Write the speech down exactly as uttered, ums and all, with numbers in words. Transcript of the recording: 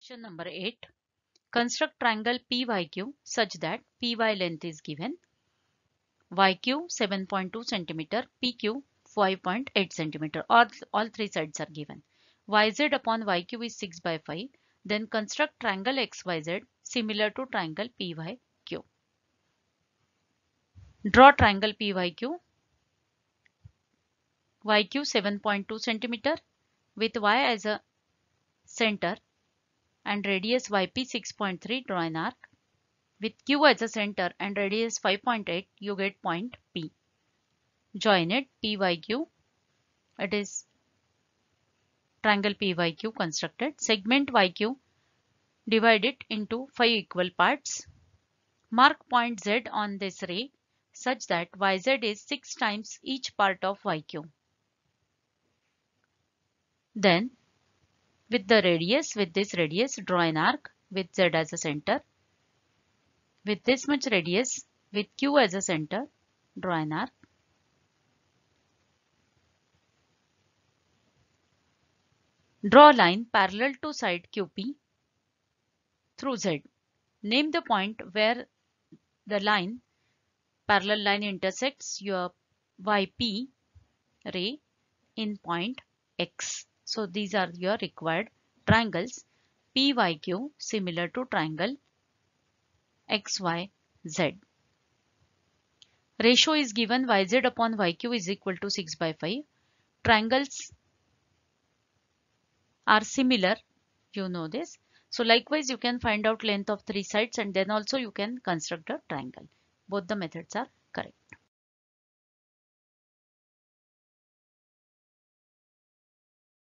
Question number eight. Construct triangle P Y Q such that P Y length is given. Y Q seven point two centimeter, P Q five point eight centimeter. All, all three sides are given. Y Z upon Y Q is six by five. Then construct triangle X Y Z similar to triangle P Y Q. Draw triangle P Y Q. Y Q seven point two centimeter with Y as a center and radius Y P six point three. Draw an arc. With Q as a center and radius five point eight, you get point P. Join it, P Y Q. It is triangle P Y Q constructed. Segment Y Q, divide it into five equal parts. Mark point Z on this ray such that Y Z is six times each part of Y Q. Then, with the radius, with this radius, draw an arc with Z as a center. With this much radius, with Q as a center, draw an arc. Draw a line parallel to side Q P through Z. Name the point where the line, parallel line intersects your Y P ray in point X. So these are your required triangles P Y Q similar to triangle X Y Z. Ratio is given Y Z upon Y Q is equal to six by five. Triangles are similar, you know this. So likewise you can find out length of three sides and then also you can construct a triangle. Both the methods are correct.